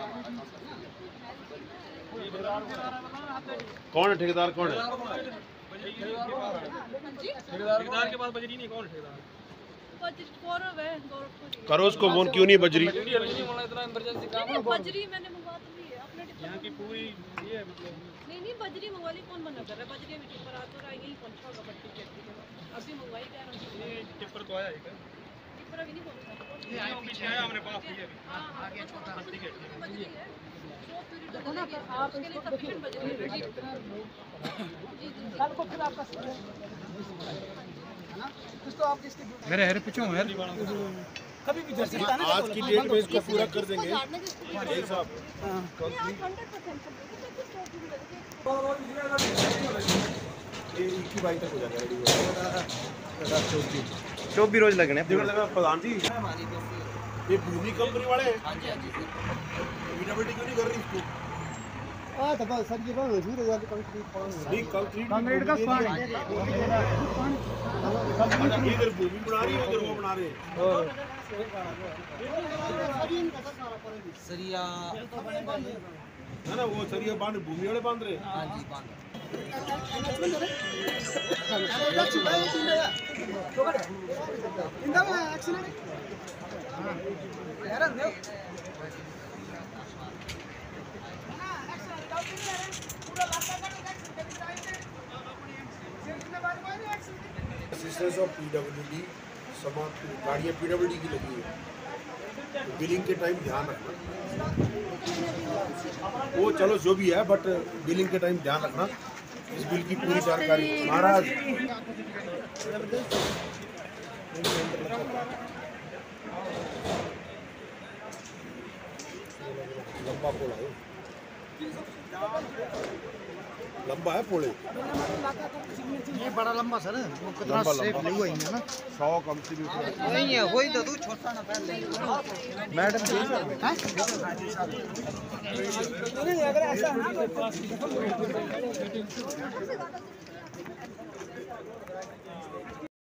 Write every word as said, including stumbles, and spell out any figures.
कौन है ठेकेदार? कौन है ठेकेदार के पास बजरी नहीं? कौन है ठेकेदार? करो उसको फोन, क्यों नहीं बजरी? इतना इमरजेंसी काम है। बजरी मैंने मंगवा तो ली है अपने डिब्बे यहाँ की पूरी ये मतलब नहीं नहीं बजरी मंगवा ली। कौन मना कर रहा है? बजरी में टिप्पर आ तो रहा है, यही पहुंचा होगा पट्टी के अभी मंगवाई क्या है? ये टिप्पर तो आया है क्या? टिप्पर अभी नहीं पहुंचा। ये आया पीछे आया हमने पास ही अभी। हां आगे छोटा बजरी है। सौ पूरी देखो ना आप इसके लिए सफिशिएंट बजरी है। जी जी सर को फिर आपका है ना कुछ तो आप इसके मेरे हेरे पीछे हूं यार। कभी भी जैसे ना आज की डेट में इसको पूरा कर देंगे एक साहब। ये इक्की बाई तक हो जाएगा रेडी। चौबीस रोज लगने प्रधान जी, ये भूमि कंपनी वाले हैं। पीडब्ल्यूडी क्यों नहीं कर रही इसको? आ तो बस सर ये बात हो रही है कंक्रीट नहीं कंक्रीट कंक्रीट का पानी इधर भूमि बना रही है, उधर वो बना रहे हैं। सरिया है ना, वो सरिया बांध भूमि वाले बांध रहे हैं। हां जी बांध असिस्टेंस ऑफ पीडब्ल्यूडी समान गाड़ियाँ पीडब्ल्यूडी की लगी है। तो बिलिंग के टाइम ध्यान रखना। वो चलो जो भी है, बट बिलिंग के टाइम ध्यान रखना। इस बिल की पूरी जानकारी महाराज लंबा पोल है, लंबा है पोले। ये बड़ा लंबा सर कितना सेफ नहीं हुआ है ना सौ कम से भी नहीं है वही तो तू छोटा ना पहले मैडम जी हैं अगर ऐसा है ना